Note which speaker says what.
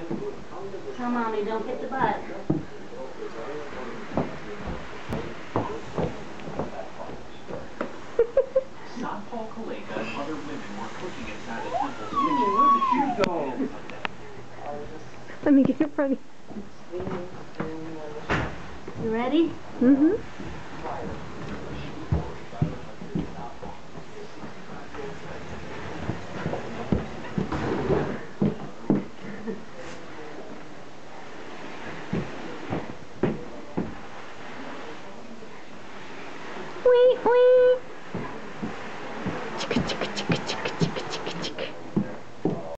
Speaker 1: Tell Mommy, don't hit the butt.
Speaker 2: Not Paul Kaleka and other women were cooking inside the temple's kitchen. Where did you go?
Speaker 3: Let me get it from you.
Speaker 1: You ready?
Speaker 3: Mm-hmm.